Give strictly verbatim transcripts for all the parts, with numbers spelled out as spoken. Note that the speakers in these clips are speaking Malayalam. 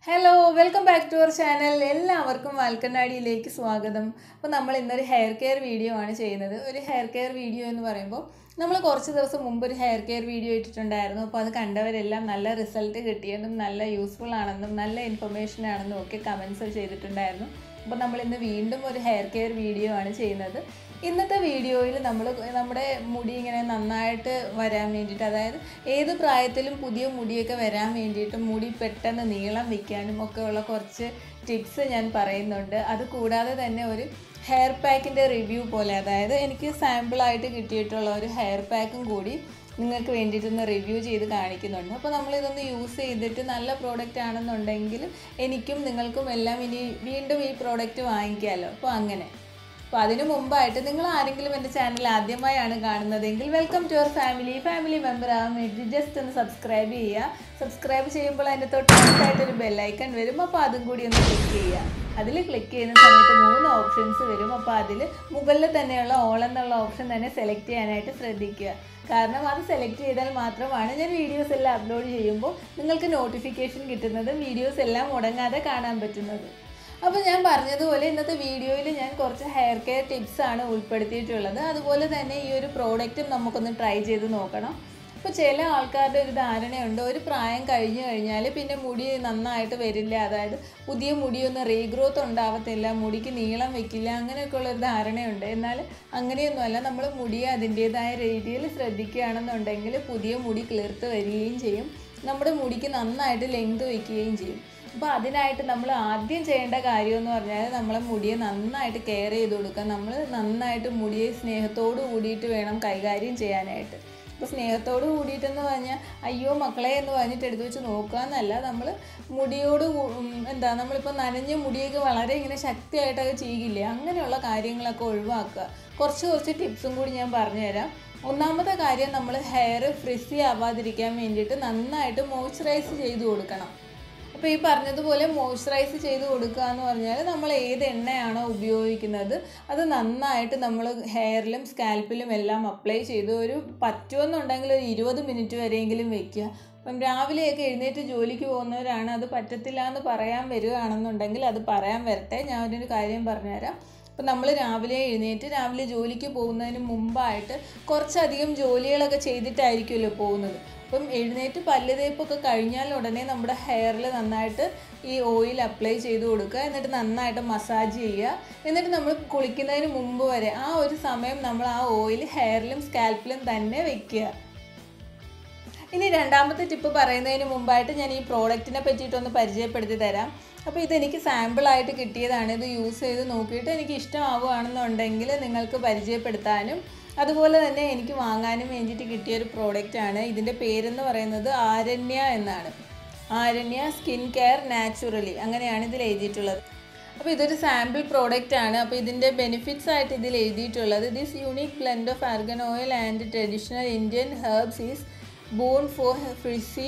Hello, welcome back to our channel. എല്ലാവർക്കും വാൽക്കണ്ണാടിയിലേക്ക് സ്വാഗതം. അപ്പോൾ നമ്മൾ ഇന്നൊരു ഹെയർ കെയർ വീഡിയോ ആണ് ചെയ്യുന്നത്. ഒരു ഹെയർ കെയർ വീഡിയോ എന്ന് പറയുമ്പോൾ നമ്മൾ കുറച്ച് ദിവസം മുമ്പ് ഒരു ഹെയർ കെയർ വീഡിയോ ഇട്ടിട്ടുണ്ടായിരുന്നു. അപ്പോൾ അത് കണ്ടവരെല്ലാം നല്ല റിസൾട്ട് കിട്ടിയെന്നും നല്ല യൂസ്ഫുൾ ആണെന്നും നല്ല ഇൻഫർമേഷൻ ആണെന്നും ഒക്കെ കമൻസ് ചെയ്തിട്ടുണ്ടായിരുന്നു. അപ്പോൾ നമ്മൾ ഇന്ന് വീണ്ടും ഒരു ഹെയർ കെയർ വീഡിയോ ആണ് ചെയ്യുന്നത്. ഇന്നത്തെ വീഡിയോയിൽ നമ്മൾ നമ്മുടെ മുടി ഇങ്ങനെ നന്നായിട്ട് വരാൻ വേണ്ടിയിട്ട്, അതായത് ഏത് പ്രായത്തിലും പുതിയ മുടിയൊക്കെ വരാൻ വേണ്ടിയിട്ടും മുടി പെട്ടെന്ന് നീളം വയ്ക്കാനും ഒക്കെ ഉള്ള കുറച്ച് ടിപ്സ് ഞാൻ പറയുന്നുണ്ട്. അതുകൂടാതെ തന്നെ ഒരു ഹെയർ പാക്കിൻ്റെ റിവ്യൂ പോലെ, അതായത് എനിക്ക് സാമ്പിളായിട്ട് കിട്ടിയിട്ടുള്ള ഒരു ഹെയർ പാക്കും കൂടി നിങ്ങൾക്ക് വേണ്ടിയിട്ടൊന്ന് റിവ്യൂ ചെയ്ത് കാണിക്കുന്നുണ്ട്. അപ്പോൾ നമ്മളിതൊന്ന് യൂസ് ചെയ്തിട്ട് നല്ല പ്രോഡക്റ്റ് ആണെന്നുണ്ടെങ്കിൽ എനിക്കും നിങ്ങൾക്കും എല്ലാം ഇനി വീണ്ടും ഈ പ്രോഡക്റ്റ് വാങ്ങിക്കാമല്ലോ. അപ്പോൾ അങ്ങനെ അപ്പോൾ അതിനു മുമ്പായിട്ട് നിങ്ങൾ ആരെങ്കിലും എൻ്റെ ചാനൽ ആദ്യമായാണ് കാണുന്നതെങ്കിൽ welcome to your family family member ആവാൻ വേണ്ടി ജസ്റ്റ് ഒന്ന് സബ്സ്ക്രൈബ് ചെയ്യുക. സബ്സ്ക്രൈബ് ചെയ്യുമ്പോൾ അതിൻ്റെ തൊട്ടടുത്തായിട്ടൊരു ബെല്ലൈക്കൺ വരും. അപ്പോൾ അതും കൂടി ഒന്ന് ക്ലിക്ക് ചെയ്യുക. അതിൽ ക്ലിക്ക് ചെയ്യുന്ന സമയത്ത് മൂന്ന് ഓപ്ഷൻസ് വരും. അപ്പോൾ അതിൽ മുകളിൽ തന്നെയുള്ള ഓൾ എന്നുള്ള ഓപ്ഷൻ തന്നെ സെലക്ട് ചെയ്യാനായിട്ട് ശ്രദ്ധിക്കുക. കാരണം അത് സെലക്ട് ചെയ്താൽ മാത്രമാണ് ഞാൻ വീഡിയോസ് എല്ലാം അപ്ലോഡ് ചെയ്യുമ്പോൾ നിങ്ങൾക്ക് നോട്ടിഫിക്കേഷൻ കിട്ടുന്നതും വീഡിയോസ് എല്ലാം മുടങ്ങാതെ കാണാൻ പറ്റുന്നത്. അപ്പോൾ ഞാൻ പറഞ്ഞതുപോലെ ഇന്നത്തെ വീഡിയോയിൽ ഞാൻ കുറച്ച് ഹെയർ കെയർ ടിപ്സാണ് ഉൾപ്പെടുത്തിയിട്ടുള്ളത്. അതുപോലെ തന്നെ ഈ ഒരു പ്രോഡക്റ്റും നമുക്കൊന്ന് ട്രൈ ചെയ്ത് നോക്കണം. അപ്പോൾ ചില ആൾക്കാരുടെ ഒരു ധാരണയുണ്ട്, ഒരു പ്രായം കഴിഞ്ഞു കഴിഞ്ഞാൽ പിന്നെ മുടി നന്നായിട്ട് വരില്ല, അതായത് പുതിയ മുടിയൊന്നും റീഗ്രോത്ത് ഉണ്ടാവത്തില്ല, മുടിക്ക് നീളം വെക്കില്ല, അങ്ങനെയൊക്കെയുള്ളൊരു ധാരണയുണ്ട്. എന്നാൽ അങ്ങനെയൊന്നുമല്ല. നമ്മൾ മുടിയെ അതിൻ്റേതായ രീതിയിൽ ശ്രദ്ധിക്കുകയാണെന്നുണ്ടെങ്കിൽ പുതിയ മുടി കിളിർത്ത് വരികയും ചെയ്യും, നമ്മുടെ മുടിക്ക് നന്നായിട്ട് ലെങ്ത് വയ്ക്കുകയും ചെയ്യും. അപ്പോൾ അതിനായിട്ട് നമ്മൾ ആദ്യം ചെയ്യേണ്ട കാര്യമെന്ന് പറഞ്ഞാൽ നമ്മളെ മുടിയെ നന്നായിട്ട് കെയർ ചെയ്ത് കൊടുക്കുക. നമ്മൾ നന്നായിട്ട് മുടിയെ സ്നേഹത്തോട് കൂടിയിട്ട് വേണം കൈകാര്യം ചെയ്യാനായിട്ട്. അപ്പോൾ സ്നേഹത്തോട് കൂടിയിട്ടെന്ന് പറഞ്ഞാൽ അയ്യോ മക്കളെ എന്ന് പറഞ്ഞിട്ട് എടുത്തു വെച്ച് നോക്കുക എന്നല്ല. നമ്മൾ മുടിയോട് എന്താ നമ്മളിപ്പോൾ നനഞ്ഞ മുടിയൊക്കെ വളരെ ഇങ്ങനെ ശക്തിയായിട്ടൊക്കെ ചെയ്യില്ലേ, അങ്ങനെയുള്ള കാര്യങ്ങളൊക്കെ ഒഴിവാക്കുക. കുറച്ച് കുറച്ച് ടിപ്സും കൂടി ഞാൻ പറഞ്ഞുതരാം. ഒന്നാമത്തെ കാര്യം, നമ്മൾ ഹെയർ ഫ്രിസി ആവാതിരിക്കാൻ വേണ്ടിയിട്ട് നന്നായിട്ട് മോയ്സ്ചറൈസ് ചെയ്ത് കൊടുക്കണം. അപ്പോൾ ഈ പറഞ്ഞതുപോലെ മോയ്സ്ചറൈസ് ചെയ്ത് കൊടുക്കുക എന്ന് പറഞ്ഞാൽ നമ്മൾ ഏത് എണ്ണയാണോ ഉപയോഗിക്കുന്നത് അത് നന്നായിട്ട് നമ്മൾ ഹെയറിലും സ്കാൽപ്പിലും എല്ലാം അപ്ലൈ ചെയ്ത് ഒരു പറ്റുമെന്നുണ്ടെങ്കിൽ ഒരു ഇരുപത് മിനിറ്റ് വരെയെങ്കിലും വെക്കുക. അപ്പം രാവിലെയൊക്കെ എഴുന്നേറ്റ് ജോലിക്ക് പോകുന്നവരാണ് അത് പറ്റത്തില്ല എന്ന് പറയാൻ വരികയാണെന്നുണ്ടെങ്കിൽ അത് പറയാൻ വരട്ടെ. ഞാൻ ഒരു കാര്യം പറഞ്ഞുതരാം. അപ്പം നമ്മൾ രാവിലെ എഴുന്നേറ്റ് രാവിലെ ജോലിക്ക് പോകുന്നതിന് മുമ്പായിട്ട് കുറച്ചധികം ജോലികളൊക്കെ ചെയ്തിട്ടായിരിക്കുമല്ലോ പോകുന്നത്. അപ്പം എഴുന്നേറ്റ് പല്ല് തേപ്പൊക്കെ കഴിഞ്ഞാൽ ഉടനെ നമ്മുടെ ഹെയറിൽ നന്നായിട്ട് ഈ ഓയിൽ അപ്ലൈ ചെയ്ത് കൊടുക്കുക. എന്നിട്ട് നന്നായിട്ട് മസാജ് ചെയ്യുക. എന്നിട്ട് നമ്മൾ കുളിക്കുന്നതിന് മുമ്പ് വരെ ആ ഒരു സമയം നമ്മൾ ആ ഓയിൽ ഹെയറിലും സ്കാൽപ്പിലും തന്നെ വെക്കുക. ഇനി രണ്ടാമത്തെ ടിപ്പ് പറയുന്നതിന് മുമ്പായിട്ട് ഞാൻ ഈ പ്രോഡക്റ്റിനെ പറ്റിയിട്ടൊന്ന് പരിചയപ്പെടുത്തി തരാം. അപ്പോൾ ഇതെനിക്ക് സാമ്പിളായിട്ട് കിട്ടിയതാണ്. ഇത് യൂസ് ചെയ്ത് നോക്കിയിട്ട് എനിക്ക് ഇഷ്ടമാവുകയാണെന്നുണ്ടെങ്കിൽ നിങ്ങൾക്ക് പരിചയപ്പെടുത്താനും അതുപോലെ തന്നെ എനിക്ക് വാങ്ങാനും വേണ്ടിയിട്ട് കിട്ടിയൊരു പ്രോഡക്റ്റാണ്. ഇതിൻ്റെ പേരെന്ന് പറയുന്നത് ആരണ്യ എന്നാണ്. ആരണ്യ സ്കിൻ കെയർ നാച്ചുറലി, അങ്ങനെയാണ് ഇതിൽ എഴുതിയിട്ടുള്ളത്. അപ്പോൾ ഇതൊരു സാമ്പിൾ പ്രോഡക്റ്റ് ആണ്. അപ്പോൾ ഇതിൻ്റെ ബെനിഫിറ്റ്സ് ആയിട്ട് ഇതിൽ എഴുതിയിട്ടുള്ളത്, this unique blend of argan oil and traditional Indian herbs is born for frizzy,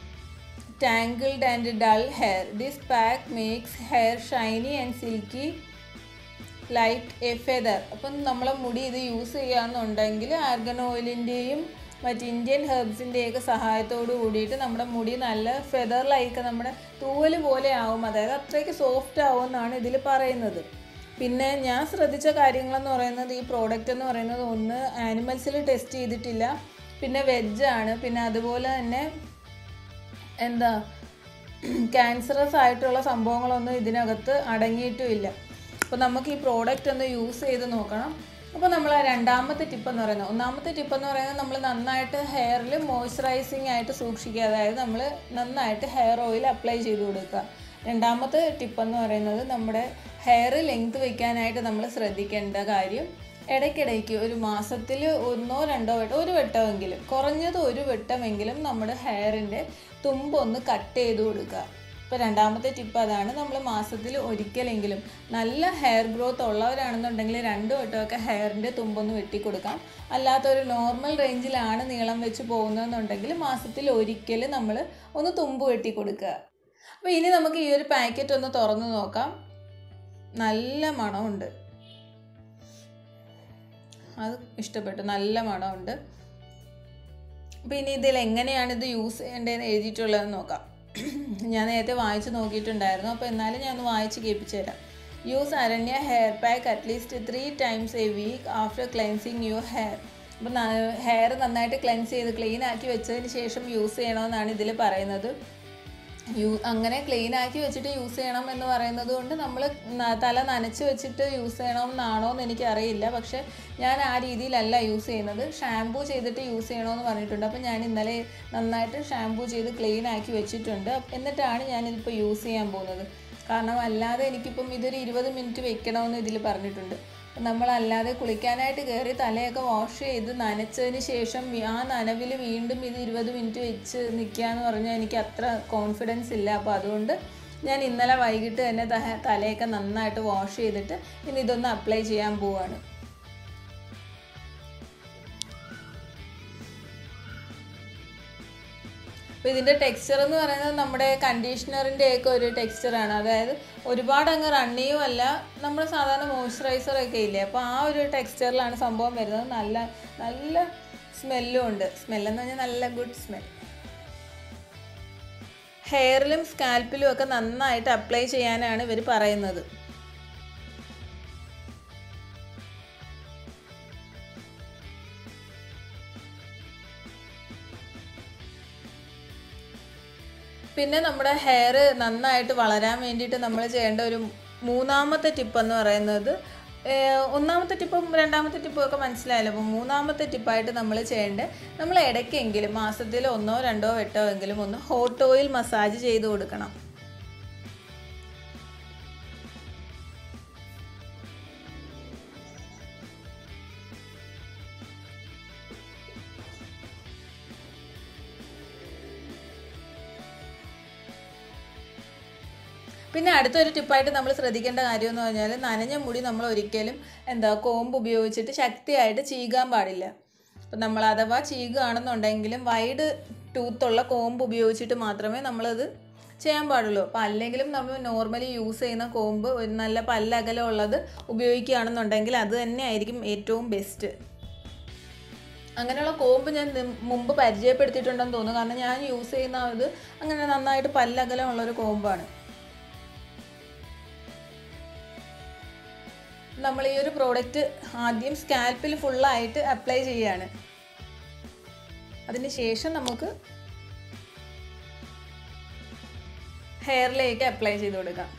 tangled and dull hair. This pack makes hair shiny and silky like a feather. അപ്പം നമ്മളെ മുടി ഇത് യൂസ് ചെയ്യുകയാണെന്നുണ്ടെങ്കിൽ ആർഗൻ ഓയിലിൻ്റെയും മറ്റ് ഇന്ത്യൻ ഹെർബ്സിൻ്റെയൊക്കെ സഹായത്തോട് കൂടിയിട്ട് നമ്മുടെ മുടി നല്ല ഫെദർ ലൈക്ക് നമ്മുടെ തൂവൽ പോലെ ആവും, അതായത് അത്രയ്ക്ക് സോഫ്റ്റ് ആവും എന്നാണ് ഇതിൽ പറയുന്നത്. പിന്നെ ഞാൻ ശ്രദ്ധിച്ച കാര്യങ്ങളെന്ന് പറയുന്നത്, ഈ പ്രോഡക്റ്റ് എന്ന് പറയുന്നത് ഒന്ന് ആനിമൽസിൽ ടെസ്റ്റ് ചെയ്തിട്ടില്ല, പിന്നെ വെജാണ്, പിന്നെ അതുപോലെ തന്നെ എന്താ ക്യാൻസറസ് ആയിട്ടുള്ള സംഭവങ്ങളൊന്നും ഇതിനകത്ത് അടങ്ങിയിട്ടുമില്ല. അപ്പോൾ നമുക്ക് ഈ പ്രോഡക്റ്റ് ഒന്ന് യൂസ് ചെയ്ത് നോക്കണം. അപ്പോൾ നമ്മൾ ആ രണ്ടാമത്തെ ടിപ്പ് എന്ന് പറയുന്നത്, ഒന്നാമത്തെ ടിപ്പ് എന്ന് പറയുന്നത് നമ്മൾ നന്നായിട്ട് ഹെയറിൽ മോയ്സ്ചറൈസിങ് ആയിട്ട് സൂക്ഷിക്കുക, അതായത് നമ്മൾ നന്നായിട്ട് ഹെയർ ഓയിൽ അപ്ലൈ ചെയ്ത് കൊടുക്കുക. രണ്ടാമത്തെ ടിപ്പ് എന്ന് പറയുന്നത് നമ്മുടെ ഹെയർ ലെങ്ത് വയ്ക്കാനായിട്ട് നമ്മൾ ശ്രദ്ധിക്കേണ്ട കാര്യം, ഇടയ്ക്കിടയ്ക്ക് ഒരു മാസത്തിൽ ഒന്നോ രണ്ടോ വട്ടം ഒരു വട്ടമെങ്കിലും കുറഞ്ഞത് ഒരു വട്ടമെങ്കിലും നമ്മുടെ ഹെയറിൻ്റെ തുമ്പൊന്ന് കട്ട് ചെയ്ത് കൊടുക്കുക. ഇപ്പോൾ രണ്ടാമത്തെ ടിപ്പ് അതാണ്. നമ്മൾ മാസത്തിൽ ഒരിക്കലെങ്കിലും, നല്ല ഹെയർ ഗ്രോത്ത് ഉള്ളവരാണെന്നുണ്ടെങ്കിൽ രണ്ട് വട്ടമൊക്കെ ഹെയറിൻ്റെ തുമ്പൊന്ന് വെട്ടിക്കൊടുക്കാം. അല്ലാത്തൊരു നോർമൽ റേഞ്ചിലാണ് നീളം വെച്ച് പോകുന്നതെന്നുണ്ടെങ്കിൽ മാസത്തിൽ ഒരിക്കൽ നമ്മൾ ഒന്ന് തുമ്പ് വെട്ടിക്കൊടുക്കുക. അപ്പോൾ ഇനി നമുക്ക് ഈ ഒരു പാക്കറ്റ് ഒന്ന് തുറന്ന് നോക്കാം. നല്ല മണമുണ്ട്, അത് ഇഷ്ടപ്പെട്ടു, നല്ല മണമുണ്ട്. അപ്പോൾ ഇനി ഇതിൽ എങ്ങനെയാണ് ഇത് യൂസ് ചെയ്യേണ്ടതെന്ന് എഴുതിയിട്ടുള്ളതെന്ന് നോക്കാം. ഞാൻ നേരത്തെ വായിച്ച് നോക്കിയിട്ടുണ്ടായിരുന്നു. അപ്പോൾ എന്നാലും ഞാൻ ഒന്ന് വായിച്ച് കേൾപ്പിച്ചു തരാം. Use Aranya hair pack at least three times a week after cleansing your hair. അപ്പം ഹെയർ നന്നായിട്ട് ക്ലെൻസ് ചെയ്ത് ക്ലീൻ ആക്കി വെച്ചതിന് ശേഷം യൂസ് ചെയ്യണമെന്നാണ് ഇതിൽ പറയുന്നത്. യൂ അങ്ങനെ ക്ലീൻ ആക്കി വെച്ചിട്ട് യൂസ് ചെയ്യണം എന്ന് പറയുന്നത് കൊണ്ട് നമ്മൾ തല നനച്ച് വെച്ചിട്ട് യൂസ് ചെയ്യണമെന്നാണോ എന്ന് എനിക്കറിയില്ല. പക്ഷേ ഞാൻ ആ രീതിയിലല്ല യൂസ് ചെയ്യുന്നത്. ഷാംപൂ ചെയ്തിട്ട് യൂസ് ചെയ്യണമെന്ന് പറഞ്ഞിട്ടുണ്ട്. അപ്പോൾ ഞാൻ ഇന്നലെ നന്നായിട്ട് ഷാംപൂ ചെയ്ത് ക്ലീൻ ആക്കി വെച്ചിട്ടുണ്ട്. എന്നിട്ടാണ് ഞാനിതിപ്പോൾ യൂസ് ചെയ്യാൻ പോകുന്നത്. കാരണം അല്ലാതെ എനിക്കിപ്പം ഇതൊരു ഇരുപത് മിനിറ്റ് വെക്കണമെന്ന് ഇതിൽ പറഞ്ഞിട്ടുണ്ട്. നമ്മളല്ലാതെ കുളിക്കാനായിട്ട് കയറി തലയൊക്കെ വാഷ് ചെയ്ത് നനച്ചതിന് ശേഷം ആ നനവിൽ വീണ്ടും ഇത് ഇരുപത് മിനിറ്റ് വെച്ച് നിൽക്കുക എന്ന് പറഞ്ഞാൽ എനിക്ക് അത്ര കോൺഫിഡൻസ് ഇല്ല. അപ്പോൾ അതുകൊണ്ട് ഞാൻ ഇന്നലെ വൈകിട്ട് തന്നെ തലയൊക്കെ നന്നായിട്ട് വാഷ് ചെയ്തിട്ട് ഇനി ഇതൊന്ന് അപ്ലൈ ചെയ്യാൻ പോവാണ്. അപ്പോൾ ഇതിൻ്റെ ടെക്സ്ചർ എന്ന് പറയുന്നത് നമ്മുടെ കണ്ടീഷണറിൻ്റെയൊക്കെ ഒരു ടെക്സ്ചറാണ്. അതായത് ഒരുപാട് അങ്ങ് റണ്ണിയും അല്ല, നമ്മൾ സാധാരണ മോയ്സ്ചറൈസറൊക്കെ ഇല്ലേ, അപ്പോൾ ആ ഒരു ടെക്സ്ചറിലാണ് സംഭവം വരുന്നത്. നല്ല നല്ല സ്മെല്ലും ഉണ്ട്. സ്മെല്ലെന്ന് പറഞ്ഞാൽ നല്ല ഗുഡ് സ്മെൽ. ഹെയറിലും സ്കാൽപ്പിലും ഒക്കെ നന്നായിട്ട് അപ്ലൈ ചെയ്യാനാണ് ഇവർ പറയുന്നത്. പിന്നെ നമ്മുടെ ഹെയർ നന്നായിട്ട് വളരാൻ വേണ്ടിയിട്ട് നമ്മൾ ചെയ്യേണ്ട ഒരു മൂന്നാമത്തെ ടിപ്പെന്ന് പറയുന്നത്, ഒന്നാമത്തെ ടിപ്പും രണ്ടാമത്തെ ടിപ്പും ഒക്കെ മനസ്സിലായല്ലോ. അപ്പോൾ മൂന്നാമത്തെ ടിപ്പായിട്ട് നമ്മൾ ചെയ്യേണ്ടത്, നമ്മൾ ഇടയ്ക്കെങ്കിലും മാസത്തിൽ ഒന്നോ രണ്ടോ വട്ടോ എങ്കിലും ഒന്ന് ഹോട്ട് ഓയിൽ മസാജ് ചെയ്ത് കൊടുക്കണം. പിന്നെ അടുത്തൊരു ടിപ്പായിട്ട് നമ്മൾ ശ്രദ്ധിക്കേണ്ട കാര്യം എന്ന് പറഞ്ഞാൽ, നനഞ്ഞ മുടി നമ്മൾ ഒരിക്കലും എന്താ കോമ്പ് ഉപയോഗിച്ചിട്ട് ശക്തിയായിട്ട് ചീകാൻ പാടില്ല. അപ്പം നമ്മൾ അഥവാ ചീകുകയാണെന്നുണ്ടെങ്കിലും വൈഡ് ടൂത്തുള്ള കോമ്പ് ഉപയോഗിച്ചിട്ട് മാത്രമേ നമ്മളത് ചെയ്യാൻ പാടുള്ളൂ. അപ്പോൾ അല്ലെങ്കിലും നമ്മൾ നോർമലി യൂസ് ചെയ്യുന്ന കോമ്പ് ഒരു നല്ല പല്ലകലം ഉള്ളത് ഉപയോഗിക്കുകയാണെന്നുണ്ടെങ്കിൽ അത് തന്നെ ആയിരിക്കും ഏറ്റവും ബെസ്റ്റ്. അങ്ങനെയുള്ള കോമ്പ് ഞാൻ മുമ്പ് പരിചയപ്പെടുത്തിയിട്ടുണ്ടെന്ന് തോന്നുന്നു. കാരണം ഞാൻ യൂസ് ചെയ്യുന്ന അത് അങ്ങനെ നന്നായിട്ട് പല്ലകലം ഉള്ളൊരു കോമ്പാണ്. നമ്മൾ ഈ ഒരു പ്രോഡക്റ്റ് ആദ്യം സ്കാൽപ്പിൽ ഫുള്ളായിട്ട് അപ്ലൈ ചെയ്യുകയാണ്. അതിന് ശേഷം നമുക്ക് ഹെയറിലേക്ക് അപ്ലൈ ചെയ്ത് കൊടുക്കാം.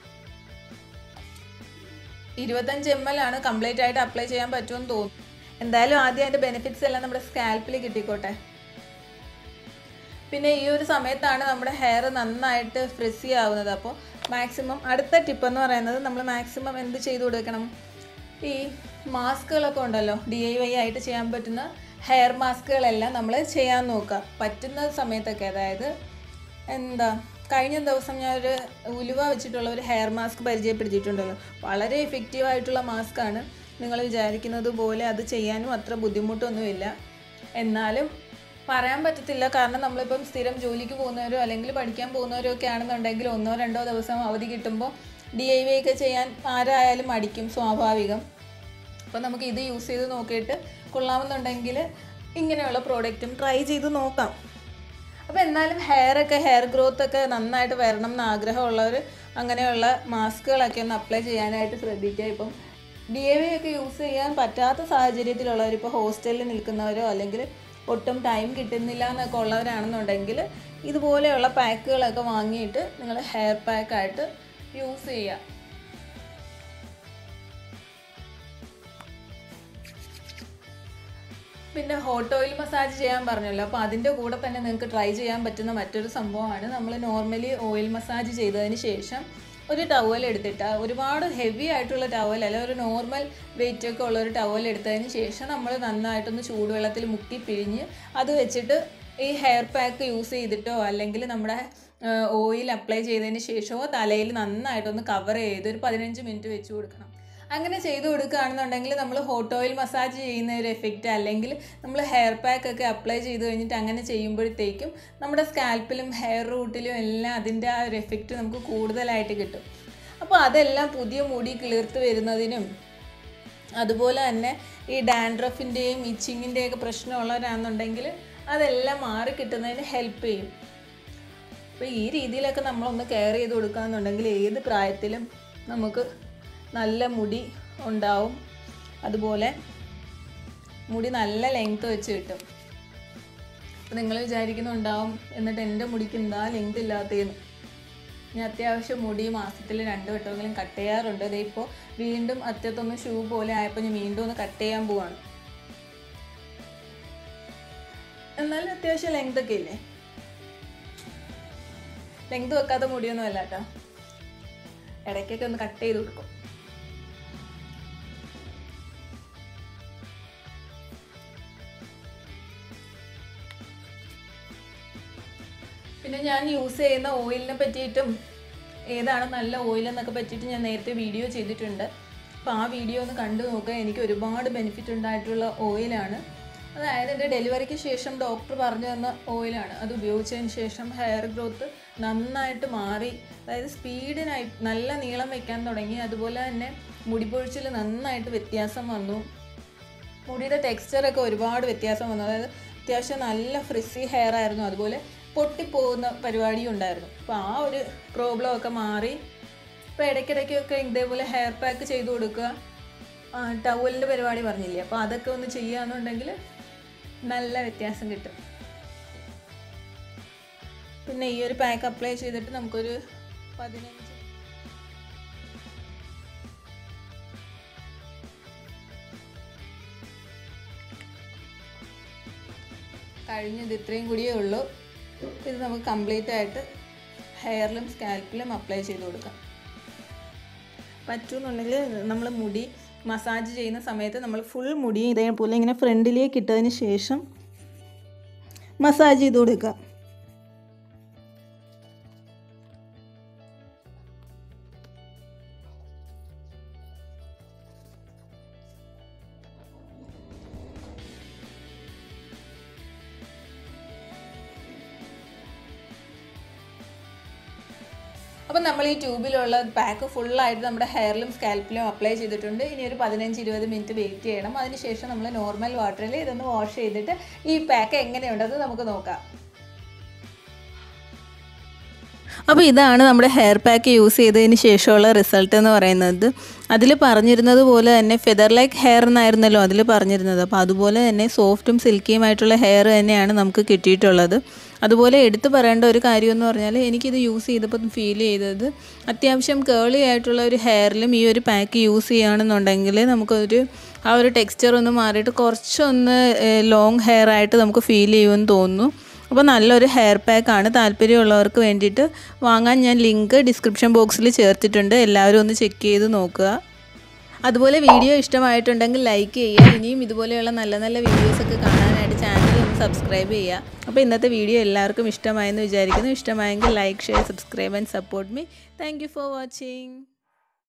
ഇരുപത്തഞ്ച് എം എൽ ആണ് കംപ്ലീറ്റ് ആയിട്ട് അപ്ലൈ ചെയ്യാൻ പറ്റുമെന്ന് തോന്നുന്നു. എന്തായാലും ആദ്യം അതിൻ്റെ ബെനിഫിറ്റ്സ് എല്ലാം നമ്മുടെ സ്കാൽപ്പിൽ കിട്ടിക്കോട്ടെ. പിന്നെ ഈ ഒരു സമയത്താണ് നമ്മുടെ ഹെയർ നന്നായിട്ട് ഫ്രിസി ആവുന്നത്. അപ്പോൾ മാക്സിമം അടുത്ത ടിപ്പെന്ന് പറയുന്നത്, നമ്മൾ മാക്സിമം എന്ത് ചെയ്ത് കൊടുക്കണം, ഈ മാസ്കുകളൊക്കെ ഉണ്ടല്ലോ, ഡി ഐ വൈ ആയിട്ട് ചെയ്യാൻ പറ്റുന്ന ഹെയർ മാസ്കുകളെല്ലാം നമ്മൾ ചെയ്യാൻ നോക്കുക പറ്റുന്ന സമയത്തൊക്കെ. അതായത് എന്താ, കഴിഞ്ഞ ദിവസം ഞാനൊരു ഉലുവ വെച്ചിട്ടുള്ള ഒരു ഹെയർ മാസ്ക് പരിചയപ്പെടുത്തിയിട്ടുണ്ടല്ലോ. വളരെ എഫക്റ്റീവായിട്ടുള്ള മാസ്കാണ്. നിങ്ങൾ വിചാരിക്കുന്നത് പോലെ അത് ചെയ്യാനും അത്ര ബുദ്ധിമുട്ടൊന്നുമില്ല. എന്നാലും പറയാൻ പറ്റത്തില്ല. കാരണം നമ്മളിപ്പം സ്ഥിരം ജോലിക്ക് പോകുന്നവരോ അല്ലെങ്കിൽ പഠിക്കാൻ പോകുന്നവരോ ഒക്കെ ആണെന്നുണ്ടെങ്കിൽ ഒന്നോ രണ്ടോ ദിവസം അവധി കിട്ടുമ്പോൾ ഡി ഐ വൈ ഒക്കെ ചെയ്യാൻ ആരായാലും മടിക്കും, സ്വാഭാവികം. അപ്പോൾ നമുക്ക് ഇത് യൂസ് ചെയ്ത് നോക്കിയിട്ട് കൊള്ളാമെന്നുണ്ടെങ്കിൽ ഇങ്ങനെയുള്ള പ്രോഡക്റ്റും ട്രൈ ചെയ്ത് നോക്കാം. അപ്പോൾ എന്നാലും ഹെയറൊക്കെ ഹെയർ ഗ്രോത്തൊക്കെ നന്നായിട്ട് വരണം എന്ന് ആഗ്രഹമുള്ളവർ അങ്ങനെയുള്ള മാസ്കുകളൊക്കെ ഒന്ന് അപ്ലൈ ചെയ്യാനായിട്ട് ശ്രദ്ധിക്കുക. ഇപ്പം ഡി ഐ വൈ ഒക്കെ യൂസ് ചെയ്യാൻ പറ്റാത്ത സാഹചര്യത്തിലുള്ളവർ, ഇപ്പോൾ ഹോസ്റ്റലിൽ നിൽക്കുന്നവരോ അല്ലെങ്കിൽ ഒട്ടും ടൈം കിട്ടുന്നില്ല എന്നൊക്കെ ഉള്ളവരാണെന്നുണ്ടെങ്കിൽ ഇതുപോലെയുള്ള പാക്കുകളൊക്കെ വാങ്ങിയിട്ട് നിങ്ങൾ ഹെയർ പാക്കായിട്ട് യൂസ് ചെയ്യുക. പിന്നെ ഹോട്ട് ഓയിൽ മസാജ് ചെയ്യാൻ പറഞ്ഞല്ലോ. അപ്പോൾ അതിൻ്റെ കൂടെ തന്നെ നിങ്ങൾക്ക് ട്രൈ ചെയ്യാൻ പറ്റുന്ന മറ്റൊരു സംഭവമാണ്, നമ്മൾ നോർമലി ഓയിൽ മസാജ് ചെയ്തതിന് ശേഷം ഒരു ടവൽ എടുത്തിട്ട്, ഒരുപാട് ഹെവി ആയിട്ടുള്ള ടവൽ അല്ല, ഒരു നോർമൽ വെയിറ്റ് ഒക്കെ ഉള്ള ഒരു ടവൽ എടുത്തതിന് ശേഷം നമ്മൾ നന്നായിട്ടൊന്ന് ചൂടുവെള്ളത്തിൽ മുക്കി പിഴിഞ്ഞ് അത് വെച്ചിട്ട് ഈ ഹെയർ പാക്ക് യൂസ് ചെയ്തിട്ടോ അല്ലെങ്കിൽ നമ്മുടെ ഓയിൽ അപ്ലൈ ചെയ്തതിന് ശേഷമോ തലയിൽ നന്നായിട്ടൊന്ന് കവർ ചെയ്ത് ഒരു പതിനഞ്ച് മിനിറ്റ് വെച്ച് കൊടുക്കണം. അങ്ങനെ ചെയ്ത് കൊടുക്കുകയാണെന്നുണ്ടെങ്കിൽ നമ്മൾ ഹോട്ട് ഓയിൽ മസാജ് ചെയ്യുന്ന ഒരു എഫക്റ്റ്, അല്ലെങ്കിൽ നമ്മൾ ഹെയർ പാക്കൊക്കെ അപ്ലൈ ചെയ്ത് കഴിഞ്ഞിട്ട് അങ്ങനെ ചെയ്യുമ്പോഴത്തേക്കും നമ്മുടെ സ്കാൽപ്പിലും ഹെയർ റൂട്ടിലും എല്ലാം അതിൻ്റെ ആ ഒരു എഫക്റ്റ് നമുക്ക് കൂടുതലായിട്ട് കിട്ടും. അപ്പോൾ അതെല്ലാം പുതിയ മുടി കിളിർത്ത് വരുന്നതിനും അതുപോലെ തന്നെ ഈ ഡാൻഡ്രഫിൻ്റെയും ഇച്ചിങ്ങിൻ്റെയൊക്കെ പ്രശ്നമുള്ളവരാണെന്നുണ്ടെങ്കിൽ അതെല്ലാം മാറി കിട്ടുന്നതിന് ഹെൽപ്പ് ചെയ്യും. അപ്പോൾ ഈ രീതിയിലൊക്കെ നമ്മളൊന്ന് കെയർ ചെയ്ത് കൊടുക്കുകയെന്നുണ്ടെങ്കിൽ ഏത് പ്രായത്തിലും നമുക്ക് നല്ല മുടി ഉണ്ടാവും. അതുപോലെ മുടി നല്ല ലെങ്ത് വെച്ച് കിട്ടും. അപ്പോൾ നിങ്ങൾ വിചാരിക്കുന്നുണ്ടാവും എന്നിട്ട് എൻ്റെ മുടിക്ക് എന്താ ലെങ്ത് ഇല്ലാത്തതെന്ന്. ഞാൻ അത്യാവശ്യം മുടി മാസത്തിൽ രണ്ട് വട്ടമെങ്കിലും കട്ട് ചെയ്യാറുണ്ട്. ഇതിപ്പോൾ വീണ്ടും അറ്റത്തൊന്ന് ഷൂ പോലെ ആയപ്പോൾ ഞാൻ വീണ്ടും ഒന്ന് കട്ട് ചെയ്യാൻ പോവാണ്. എന്നാലും അത്യാവശ്യം ലെങ്ത് ഒക്കെ ഇല്ലേ. ലെങ്ത് വെക്കാത്ത മുടിയൊന്നും അല്ല കേട്ടോ. ഇടയ്ക്കൊക്കെ ഒന്ന് കട്ട് ചെയ്ത് കൊടുക്കും. പിന്നെ ഞാൻ യൂസ് ചെയ്യുന്ന ഓയിലിനെ പറ്റിയിട്ടും ഏതാണ് നല്ല ഓയിലെന്നൊക്കെ പറ്റിയിട്ട് ഞാൻ നേരത്തെ വീഡിയോ ചെയ്തിട്ടുണ്ട്. അപ്പോൾ ആ വീഡിയോ ഒന്ന് കണ്ടു നോക്കുക. എനിക്ക് ഒരുപാട് ബെനിഫിറ്റ് ഉണ്ടായിട്ടുള്ള ഓയിലാണ്. അതായത് എൻ്റെ ഡെലിവറിക്ക് ശേഷം ഡോക്ടർ പറഞ്ഞു തന്ന ഓയിലാണ്. അത് ഉപയോഗിച്ചതിന് ശേഷം ഹെയർ ഗ്രോത്ത് നന്നായിട്ട് മാറി. അതായത് സ്പീഡിനായി നല്ല നീളം വയ്ക്കാൻ തുടങ്ങി. അതുപോലെ തന്നെ മുടിപൊഴിച്ചിൽ നന്നായിട്ട് വ്യത്യാസം വന്നു. മുടിയുടെ ടെക്സ്ചറൊക്കെ ഒരുപാട് വ്യത്യാസം വന്നു. അതായത് അത്യാവശ്യം നല്ല ഫ്രിസി ഹെയർ ആയിരുന്നു. അതുപോലെ പൊട്ടിപ്പോകുന്ന പരിപാടിയും ഉണ്ടായിരുന്നു. അപ്പോൾ ആ ഒരു പ്രോബ്ലം ഒക്കെ മാറി. ഇപ്പോൾ ഇടയ്ക്കിടയ്ക്കൊക്കെ ഇതേപോലെ ഹെയർ പാക്ക് ചെയ്ത് കൊടുക്കുക, ടവലിൻ്റെ പരിപാടി പറഞ്ഞില്ലേ, അപ്പോൾ അതൊക്കെ ഒന്ന് ചെയ്യുകയെന്നുണ്ടെങ്കിൽ നല്ല വ്യത്യാസം കിട്ടും. പിന്നെ ഈ ഒരു പാക്ക് അപ്ലൈ ചെയ്തിട്ട് നമുക്കൊരു പതിനഞ്ച് കഴിഞ്ഞത് ഇത്രയും കൂടിയേ ഉള്ളൂ. ഇത് നമുക്ക് കംപ്ലീറ്റ് ആയിട്ട് ഹെയറിലും സ്കാൽപ്പിലും അപ്ലൈ ചെയ്ത് കൊടുക്കാം. പറ്റുമെന്നുണ്ടെങ്കിൽ നമ്മൾ മുടി മസാജ് ചെയ്യുന്ന സമയത്ത് നമ്മൾ ഫുൾ മുടി ഇതേപോലെ ഇങ്ങനെ ഫ്രണ്ടിലേക്ക് ഇട്ടതിന് ശേഷം മസാജ് ചെയ്ത് കൊടുക്കുക. അപ്പം നമ്മൾ ഈ ട്യൂബിലുള്ള പാക്ക് ഫുള്ളായിട്ട് നമ്മുടെ ഹെയറിലും സ്കാൽപ്പിലും അപ്ലൈ ചെയ്തിട്ടുണ്ട്. ഇനി ഒരു പതിനഞ്ച് ഇരുപത് മിനിറ്റ് വെയിറ്റ് ചെയ്യണം. അതിനുശേഷം നമ്മൾ നോർമൽ വാട്ടറിൽ ഇതൊന്ന് വാഷ് ചെയ്തിട്ട് ഈ പാക്ക് എങ്ങനെയുണ്ടെന്ന് നമുക്ക് നോക്കാം. അപ്പോൾ ഇതാണ് നമ്മുടെ ഹെയർ പാക്ക് യൂസ് ചെയ്തതിന് ശേഷമുള്ള റിസൾട്ട് എന്ന് പറയുന്നത്. അതിൽ പറഞ്ഞിരുന്നത് പോലെ തന്നെ ഫെദർ ലൈക്ക് ഹെയർ എന്നായിരുന്നല്ലോ അതിൽ പറഞ്ഞിരുന്നത്. അപ്പോൾ അതുപോലെ തന്നെ സോഫ്റ്റും സിൽക്കിയുമായിട്ടുള്ള ഹെയർ തന്നെയാണ് നമുക്ക് കിട്ടിയിട്ടുള്ളത്. അതുപോലെ എടുത്തു പറയേണ്ട ഒരു കാര്യമെന്ന് പറഞ്ഞാൽ എനിക്കിത് യൂസ് ചെയ്തപ്പോൾ ഫീൽ ചെയ്തത് അത്യാവശ്യം കേളി ആയിട്ടുള്ള ഒരു ഹെയറിലും ഈ ഒരു പാക്ക് യൂസ് ചെയ്യുകയാണെന്നുണ്ടെങ്കിൽ നമുക്കൊരു ആ ഒരു ടെക്സ്ചർ ഒന്ന് മാറിയിട്ട് കുറച്ചൊന്ന് ലോങ് ഹെയർ ആയിട്ട് നമുക്ക് ഫീൽ ചെയ്യുമെന്ന് തോന്നുന്നു. അപ്പോൾ നല്ലൊരു ഹെയർ പാക്കാണ്. താല്പര്യമുള്ളവർക്ക് വേണ്ടിയിട്ട് വാങ്ങാൻ ഞാൻ ലിങ്ക് ഡിസ്ക്രിപ്ഷൻ ബോക്സിൽ ചേർത്തിട്ടുണ്ട്. എല്ലാവരും ഒന്ന് ചെക്ക് ചെയ്ത് നോക്കുക. അതുപോലെ വീഡിയോ ഇഷ്ടമായിട്ടുണ്ടെങ്കിൽ ലൈക്ക് ചെയ്യുക. ഇനിയും ഇതുപോലെയുള്ള നല്ല നല്ല വീഡിയോസൊക്കെ കാണാനായിട്ട് ചാനൽ ഒന്ന് സബ്സ്ക്രൈബ് ചെയ്യുക. അപ്പോൾ ഇന്നത്തെ വീഡിയോ എല്ലാവർക്കും ഇഷ്ടമായെന്ന് വിചാരിക്കുന്നു. ഇഷ്ടമായെങ്കിൽ like, share, subscribe and support me. Thank you for watching.